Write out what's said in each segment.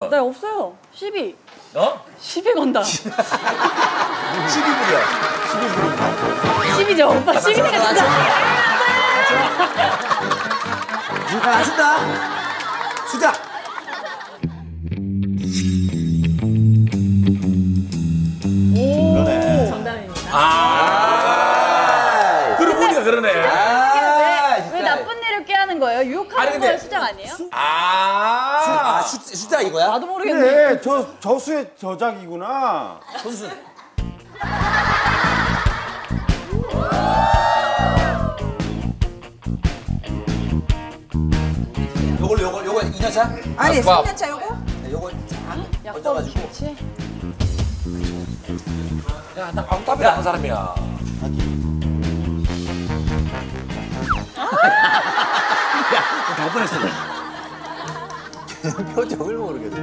나 없어요. 시비. 어? 시비 건다. 12불이야. 12죠. 오빠 시비가 진짜. 안 쓴다. 수작. 오. 정답입니다. 들어보니까 그러네. 왜 나쁜 일을 꾀하는 거예요? 유혹하는 건 수작 아니에요? 수작 이거야? 나도 모르겠네. 그래, 저수의 저작이구나. 손수. 요거 2년차? 아니 3년차 요거? 네, 요거 약간 얹어가지고. 김치. 야, 나 방법이 나는 사람이야. 갈 뻔했어. 표정을 모르겠어.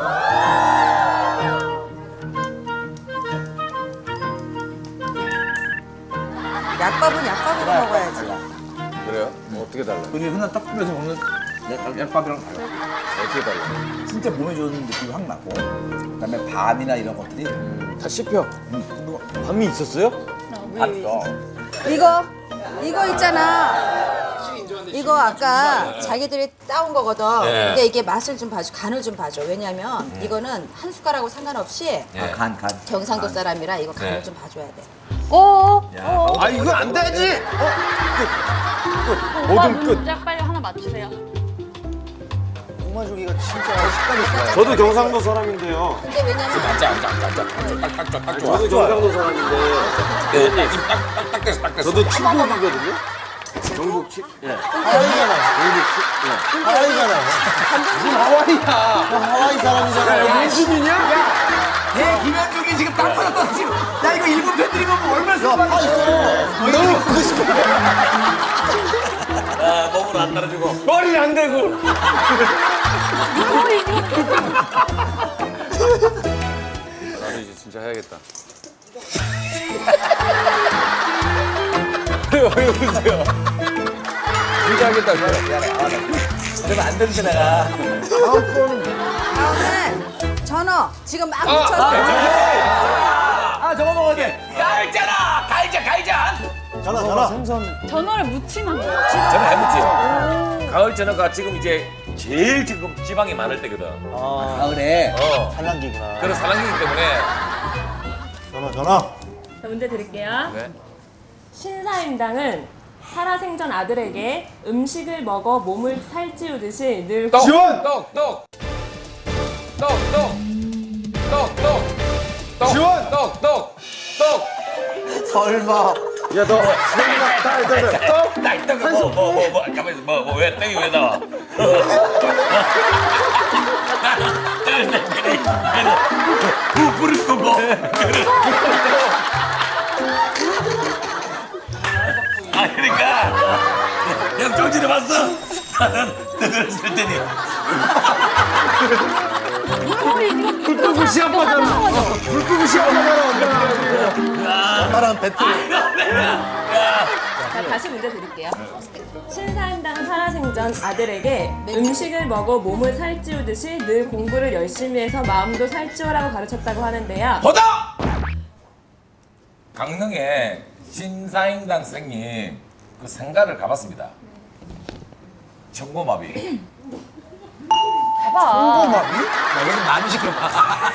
약밥은 약밥으로 먹어야지. 그래요? 뭐 어떻게 달라? 우리 흔한 떡집에서 먹는 약밥이랑 달라. 어떻게 달라? 진짜 몸에 좋은 느낌이 확 나고. 그다음에 밤이나 이런 것들이 다 씹혀. 밤이 있었어요? 알았어. 이거 있잖아. 이거 아까 자기들이 따온 거거든. 네. 근데 이게 맛을 좀 봐줘, 간을 좀 봐줘. 왜냐면 이거는 한 숟가락하고 상관없이 간. 경상도 사람이라 이거 간을 네. 좀 봐줘야 돼. 아, 이거 안 되지! 오빠 뭐든 끝. 문짝 빨리 하나 맞추세요. 꼬마조기가 진짜 식감이 좋아요. 저도 경상도 사람인데요. 근데 왜냐면 앉아. 딱 좋아. 저도 경상도 사람인데. 딱 됐어. 저도 충북이거든요. 경북치? 예. 하와이잖아요. 경북치? 예. 하와이잖아요. 무슨 하와이야? 하와이 사람이잖아요. 문수민이야? 얘 김현중이 지금 땅바닥 떨어지고. 야 이거 일본 팬들이 보면 얼마나 슬퍼하겠어. 너무 먹고 싶어. 몸으로 안 따라주고. 머리 안 대고. 나도 이제 진짜 해야겠다. 왜 웃으세요? 진짜 하겠다. 그러면 안 되는데 내가. 다음에 전어 지금 막 묻혔어. 저거 먹어야 돼. 갈잖아. 갈자. 전화. 전어를 무침한 거예요. 저는 해무지. 가을 전어가 지금 이제 제일 지금 지방이 많을 때거든. 가을에 산란기구나. 그런 산란기이기 때문에. 전화. 자, 문제 드릴게요. 네. 신사임당은 살아생전 아들에게 음식을 먹어 몸을 살찌우듯이 늘 지원! 떡. 지원! 떡. 설마. 야, 너. 떡. 뭐. 가만있어. 왜 떡이 왜 나와? 불을 끄고. 그러니까 형 정신을 봤어? 나는 떡을 쓸 테니 불 끄고 시합하잖아. 불 끄고 시합하잖아. 엄마랑 배틀. 자, 다시 문제 드릴게요. 신사임당은 살아생전 아들에게 음식을 먹어 몸을 살찌우듯이 늘 공부를 열심히 해서 마음도 살찌우라고 가르쳤다고 하는데요. 보다! 강릉에 신사임당 선생님 그 생가를 가봤습니다. 청고마비. 봐봐. 얘는 많이 시켜봐.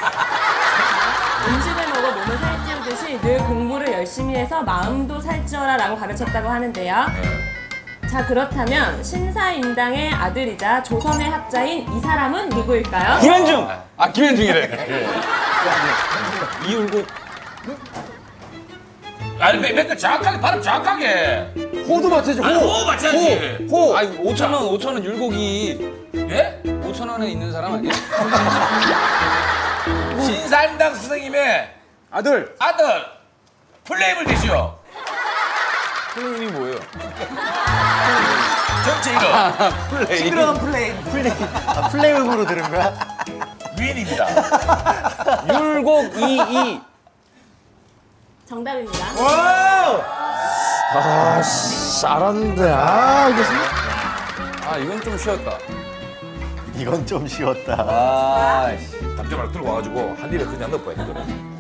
음식을 먹어 몸을 살찌우듯이 늘 공부를 열심히 해서 마음도 살찌워라 라고 가르쳤다고 하는데요. 자, 그렇다면 신사임당의 아들이자 조선의 학자인 이 사람은 누구일까요? 김현중! 김현중이래. 이울고. 아니 몇 정확하게 발음 정확하게. 호도 맞춰줘, 호! 호 맞춰야지. 호! 아니 5,000원 율곡이 예? 5,000원에 있는 사람 아니야? 신사임당 선생님의 아들! 플레임을 드시오. 플레임이 뭐예요? 전체 이름 플레임. 시끄러운 플레이음으로 들은 거야? 위인입니다. 율곡 22. 정답입니다. 알았는데. 이게. 아 이건 좀 쉬웠다. 이건 좀 쉬웠다. 아, 담장을 들고 와가지고 한 입에 그냥 넣어봐야 이거를.